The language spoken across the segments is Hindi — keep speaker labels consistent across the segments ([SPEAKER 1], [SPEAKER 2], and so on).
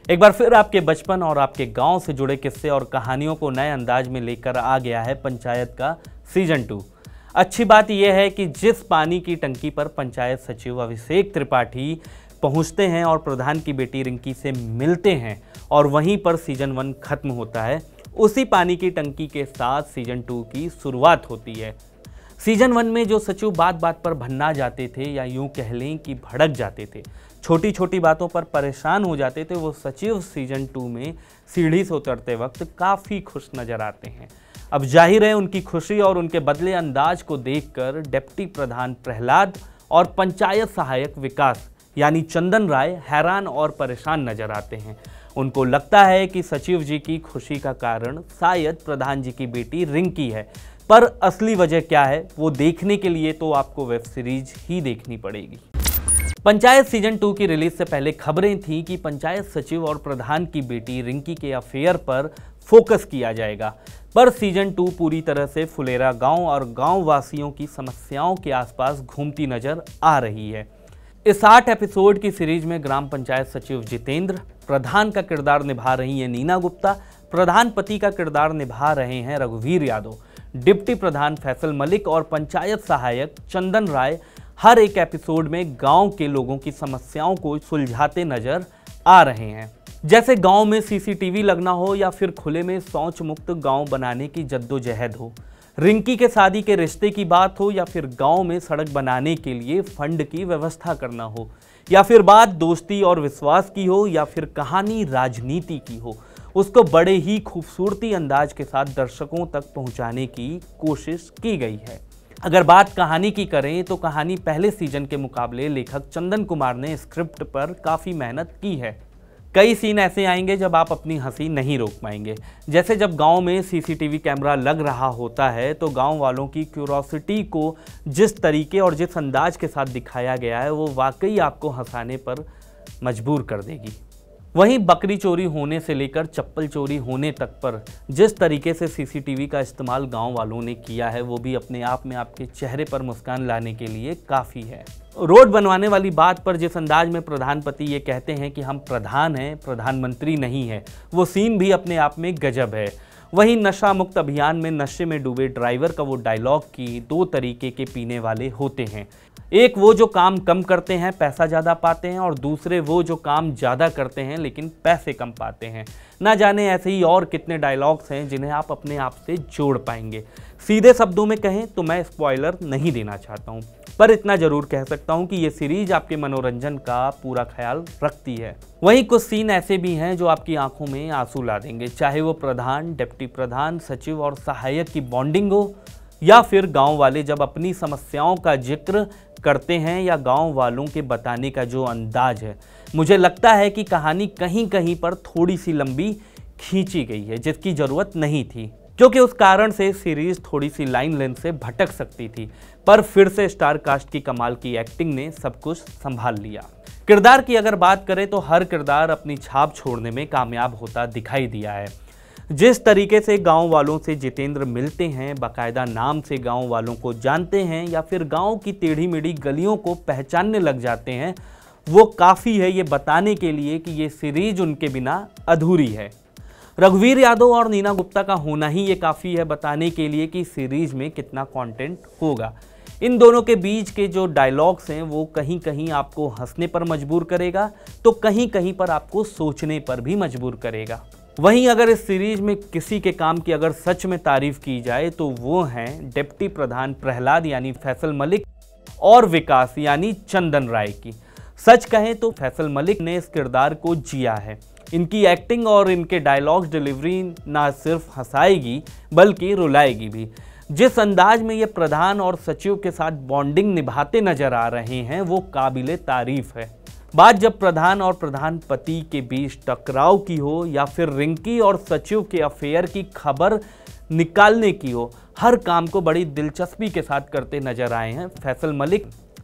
[SPEAKER 1] एक बार फिर आपके बचपन और आपके गांव से जुड़े किस्से और कहानियों को नए अंदाज में लेकर आ गया है पंचायत का सीजन 2। अच्छी बात यह है कि जिस पानी की टंकी पर पंचायत सचिव अभिषेक त्रिपाठी पहुंचते हैं और प्रधान की बेटी रिंकी से मिलते हैं और वहीं पर सीजन 1 खत्म होता है, उसी पानी की टंकी के साथ सीजन 2 की शुरुआत होती है। सीजन 1 में जो सचिव बात बात पर भन्ना जाते थे या यूं कह लें कि भड़क जाते थे, छोटी छोटी बातों पर परेशान हो जाते थे, वो सचिव सीजन 2 में सीढ़ी से उतरते वक्त काफ़ी खुश नजर आते हैं। अब जाहिर है उनकी खुशी और उनके बदले अंदाज को देखकर डिप्टी प्रधान प्रहलाद और पंचायत सहायक विकास यानी चंदन राय हैरान और परेशान नजर आते हैं। उनको लगता है कि सचिव जी की खुशी का कारण शायद प्रधान जी की बेटी रिंकी है, पर असली वजह क्या है वो देखने के लिए तो आपको वेब सीरीज ही देखनी पड़ेगी। पंचायत सीजन 2 की रिलीज से पहले खबरें थी कि पंचायत सचिव और प्रधान की बेटी रिंकी के अफेयर पर फोकस किया जाएगा, पर सीजन 2 पूरी तरह से फुलेरा गांव और गांव वासियों की समस्याओं के आसपास घूमती नजर आ रही है। इस 8 एपिसोड की सीरीज में ग्राम पंचायत सचिव जितेंद्र, प्रधान का किरदार निभा रही हैं नीना गुप्ता, प्रधान पति का किरदार निभा रहे हैं रघुवीर यादव, डिप्टी प्रधान फैसल मलिक और पंचायत सहायक चंदन राय हर एक एपिसोड में गांव के लोगों की समस्याओं को सुलझाते नजर आ रहे हैं। जैसे गांव में सीसीटीवी लगना हो या फिर खुले में शौच मुक्त गांव बनाने की जद्दोजहद हो, रिंकी के शादी के रिश्ते की बात हो या फिर गांव में सड़क बनाने के लिए फंड की व्यवस्था करना हो, या फिर बात दोस्ती और विश्वास की हो, या फिर कहानी राजनीति की हो, उसको बड़े ही खूबसूरती अंदाज के साथ दर्शकों तक पहुंचाने की कोशिश की गई है। अगर बात कहानी की करें तो कहानी पहले सीजन के मुकाबले लेखक चंदन कुमार ने स्क्रिप्ट पर काफ़ी मेहनत की है। कई सीन ऐसे आएंगे जब आप अपनी हंसी नहीं रोक पाएंगे। जैसे जब गांव में सीसीटीवी कैमरा लग रहा होता है तो गांव वालों की क्यूरोसिटी को जिस तरीके और जिस अंदाज के साथ दिखाया गया है वो वाकई आपको हंसाने पर मजबूर कर देगी। वहीं बकरी चोरी होने से लेकर चप्पल चोरी होने तक पर जिस तरीके से सीसीटीवी का इस्तेमाल गांव वालों ने किया है वो भी अपने आप में आपके चेहरे पर मुस्कान लाने के लिए काफ़ी है। रोड बनवाने वाली बात पर जिस अंदाज में प्रधानपति ये कहते हैं कि हम प्रधान हैं, प्रधानमंत्री नहीं है, वो सीन भी अपने आप में गजब है। वहीं नशा मुक्त अभियान में नशे में डूबे ड्राइवर का वो डायलॉग कि 2 तरीके के पीने वाले होते हैं, एक वो जो काम कम करते हैं पैसा ज़्यादा पाते हैं और दूसरे वो जो काम ज़्यादा करते हैं लेकिन पैसे कम पाते हैं। ना जाने ऐसे ही और कितने डायलॉग्स हैं जिन्हें आप अपने आप से जोड़ पाएंगे। सीधे शब्दों में कहें तो मैं स्पॉइलर नहीं देना चाहता हूं, पर इतना जरूर कह सकता हूं कि ये सीरीज आपके मनोरंजन का पूरा ख्याल रखती है। वहीं कुछ सीन ऐसे भी हैं जो आपकी आंखों में आंसू ला देंगे, चाहे वो प्रधान, डिप्टी प्रधान, सचिव और सहायक की बॉन्डिंग हो, या फिर गांव वाले जब अपनी समस्याओं का जिक्र करते हैं, या गांव वालों के बताने का जो अंदाज है। मुझे लगता है कि कहानी कहीं कहीं पर थोड़ी सी लंबी खींची गई है जिसकी ज़रूरत नहीं थी, क्योंकि उस कारण से सीरीज थोड़ी सी लाइन लेंथ से भटक सकती थी, पर फिर से स्टार कास्ट की कमाल की एक्टिंग ने सब कुछ संभाल लिया। किरदार की अगर बात करें तो हर किरदार अपनी छाप छोड़ने में कामयाब होता दिखाई दिया है। जिस तरीके से गांव वालों से जितेंद्र मिलते हैं, बाकायदा नाम से गांव वालों को जानते हैं या फिर गांव की टेढ़ी मेढ़ी गलियों को पहचानने लग जाते हैं, वो काफ़ी है ये बताने के लिए कि ये सीरीज उनके बिना अधूरी है। रघुवीर यादव और नीना गुप्ता का होना ही ये काफ़ी है बताने के लिए कि सीरीज में कितना कंटेंट होगा। इन दोनों के बीच के जो डायलॉग्स हैं वो कहीं कहीं आपको हंसने पर मजबूर करेगा तो कहीं कहीं पर आपको सोचने पर भी मजबूर करेगा। वहीं अगर इस सीरीज में किसी के काम की अगर सच में तारीफ की जाए तो वो हैं डिप्टी प्रधान प्रहलाद यानी फैसल मलिक और विकास यानी चंदन राय की। सच कहें तो फैसल मलिक ने इस किरदार को जिया है। इनकी एक्टिंग और इनके डायलॉग्स डिलीवरी ना सिर्फ हंसाएगी बल्कि रुलाएगी भी। जिस अंदाज में ये प्रधान और सचिव के साथ बॉन्डिंग निभाते नजर आ रहे हैं वो काबिले तारीफ है। बात जब प्रधान और प्रधान पति के बीच टकराव की हो या फिर रिंकी और सचिव के अफेयर की खबर निकालने की हो, हर काम को बड़ी दिलचस्पी के साथ करते नजर आए हैं फैसल मलिक।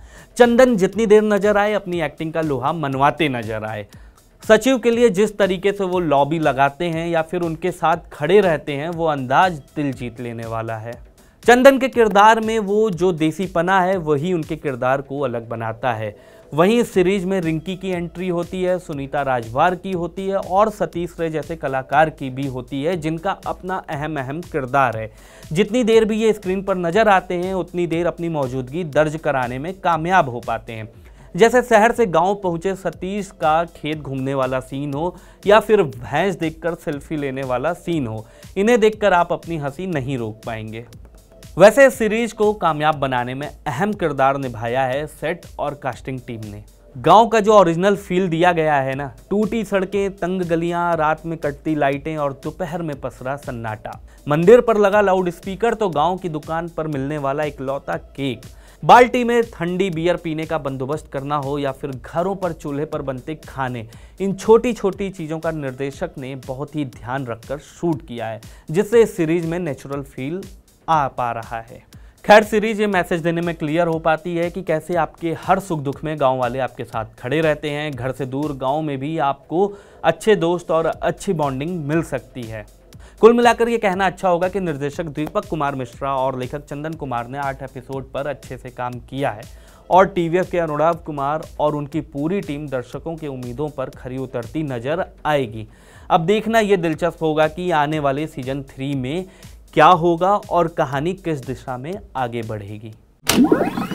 [SPEAKER 1] चंदन जितनी देर नजर आए अपनी एक्टिंग का लोहा मनवाते नजर आए। सचिव के लिए जिस तरीके से वो लॉबी लगाते हैं या फिर उनके साथ खड़े रहते हैं वो अंदाज दिल जीत लेने वाला है। चंदन के किरदार में वो जो देसीपना है वही उनके किरदार को अलग बनाता है। वहीं इस सीरीज में रिंकी की एंट्री होती है, सुनीता राजवार की होती है और सतीश रे जैसे कलाकार की भी होती है, जिनका अपना अहम किरदार है। जितनी देर भी ये स्क्रीन पर नजर आते हैं उतनी देर अपनी मौजूदगी दर्ज कराने में कामयाब हो पाते हैं। जैसे शहर से गांव पहुंचे सतीश का खेत घूमने वाला सीन हो या फिर भैंस देखकर सेल्फी लेने वाला सीन हो, इन्हें देखकर आप अपनी हंसी नहीं रोक पाएंगे। वैसे इस सीरीज को कामयाब बनाने में अहम किरदार निभाया है सेट और कास्टिंग टीम ने। गांव का जो ओरिजिनल फील दिया गया है ना, टूटी सड़कें, तंग गलियां, रात में कटती लाइटें और दोपहर में पसरा सन्नाटा, मंदिर पर लगा लाउड स्पीकर तो गांव की दुकान पर मिलने वाला इकलौता केक, बाल्टी में ठंडी बियर पीने का बंदोबस्त करना हो या फिर घरों पर चूल्हे पर बनते खाने, इन छोटी छोटी चीज़ों का निर्देशक ने बहुत ही ध्यान रखकर शूट किया है, जिससे इस सीरीज में नेचुरल फील आ पा रहा है। खैर, सीरीज ये मैसेज देने में क्लियर हो पाती है कि कैसे आपके हर सुख दुख में गांव वाले आपके साथ खड़े रहते हैं। घर से दूर गांव में भी आपको अच्छे दोस्त और अच्छी बॉन्डिंग मिल सकती है। कुल मिलाकर ये कहना अच्छा होगा कि निर्देशक दीपक कुमार मिश्रा और लेखक चंदन कुमार ने 8 एपिसोड पर अच्छे से काम किया है और टीवीएफ के अनुराग कुमार और उनकी पूरी टीम दर्शकों की उम्मीदों पर खरी उतरती नजर आएगी। अब देखना ये दिलचस्प होगा कि आने वाले सीजन 3 में क्या होगा और कहानी किस दिशा में आगे बढ़ेगी।